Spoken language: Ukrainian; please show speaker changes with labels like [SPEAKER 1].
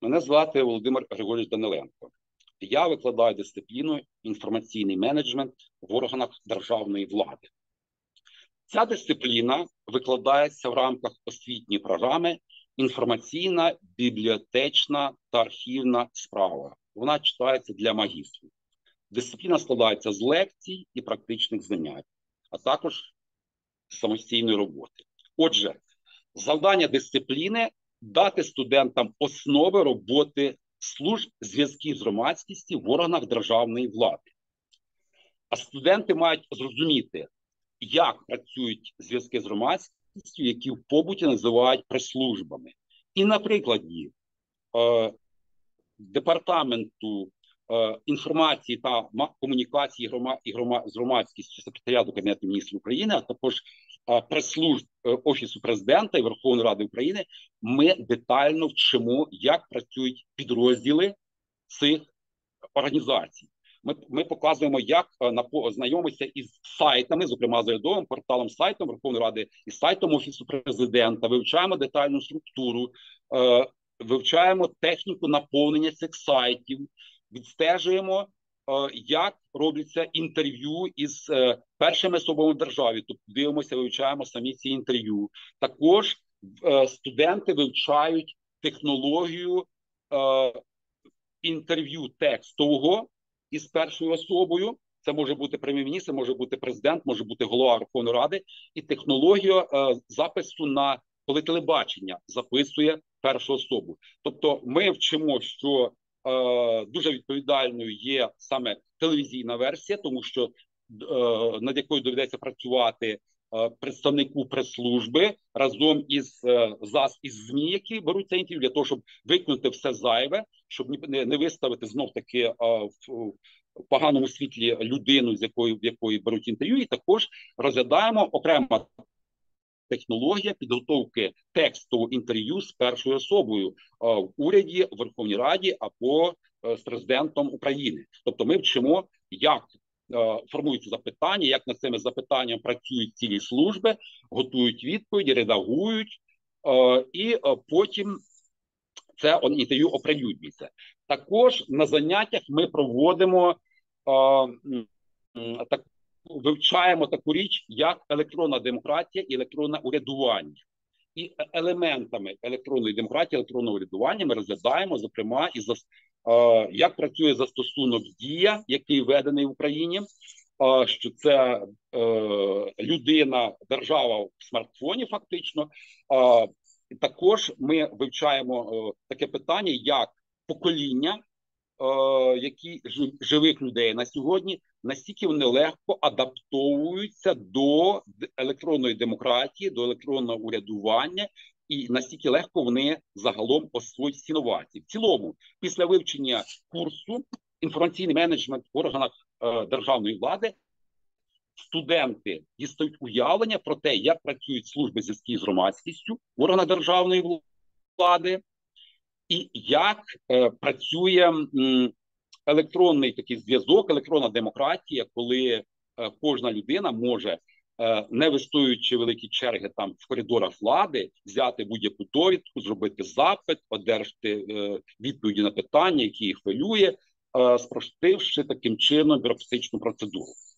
[SPEAKER 1] Мене звати Володимир Григорійович Даниленко. Я викладаю дисципліну інформаційний менеджмент в органах державної влади. Ця дисципліна викладається в рамках освітньої програми «Інформаційна, бібліотечна та архівна справа». Вона читається для магістрів. Дисципліна складається з лекцій і практичних занять, а також самостійної роботи. Отже, завдання дисципліни – дати студентам основи роботи служб зв'язків з громадськістю в органах державної влади. А студенти мають зрозуміти, як працюють зв'язки з громадськістю, які в побуті називають прес-службами. І на прикладі Департаменту інформації та комунікації з громадськістю секретаріату Кабінету міністрів України, а також прес-служб Офісу Президента і Верховної Ради України, ми детально вчимо, як працюють підрозділи цих організацій. Ми показуємо, як ознайомитися із сайтами, зокрема з урядовим порталом, сайтом Верховної Ради і сайтом Офісу Президента, вивчаємо детальну структуру, вивчаємо техніку наповнення цих сайтів, відстежуємо, як робляться інтерв'ю із першими особами в державі, тобто дивимося, вивчаємо самі ці інтерв'ю. Також студенти вивчають технологію інтерв'ю текстового із першою особою. Це може бути прем'єр-міністр, може бути президент, може бути голова Верховної Ради. І технологія запису коли телебачення записує першу особу. Тобто ми вчимо, що дуже відповідальною є саме телевізійна версія, тому що над якою доведеться працювати представнику прес-служби разом із ЗМІ, які беруть це інтерв'ю, для того, щоб викинути все зайве, щоб не виставити знов-таки в поганому світлі людину, в якої беруть інтерв'ю, і також розглядаємо окрема технологія підготовки текстового інтерв'ю з першою особою в уряді, в Верховній Раді або з президентом України. Тобто ми вчимо, як формуються запитання, як над цими запитаннями працюють цілі служби, готують відповіді, редагують, і потім це інтерв'ю оприлюднюється. Також на заняттях ми проводимо вивчаємо таку річ, як електронна демократія і електронне урядування. І елементами електронної демократії, електронного урядування ми розглядаємо, зокрема, як працює застосунок «Дія», який введений в Україні, що це людина, держава в смартфоні фактично. Також ми вивчаємо таке питання, як покоління, живих людей на сьогодні, настільки вони легко адаптовуються до електронної демократії, до електронного урядування, і настільки легко вони загалом освоюють ці інновації. В цілому, після вивчення курсу «Інформаційний менеджмент в органах державної влади», студенти дістають уявлення про те, як працюють служби зв'язків з громадськістю в органах державної влади, і як працює електронний такий зв'язок, електронна демократія, коли кожна людина може, не вистоюючи великі черги там в коридорах влади, взяти будь-яку довідку, зробити запит, одержати відповіді на питання, які їх хвилює, спростивши таким чином бюрократичну процедуру.